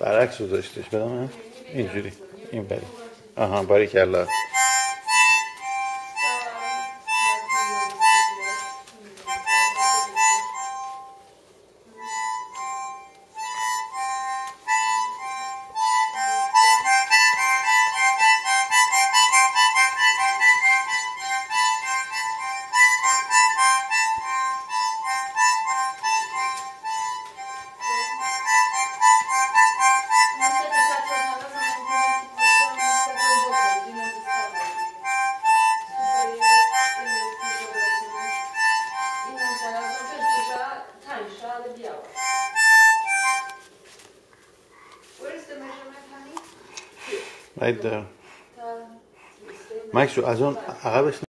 برعکس رو داشتش بدم من اینجوری این بری. آها باریکلا. Right there. Max, از اون عقبش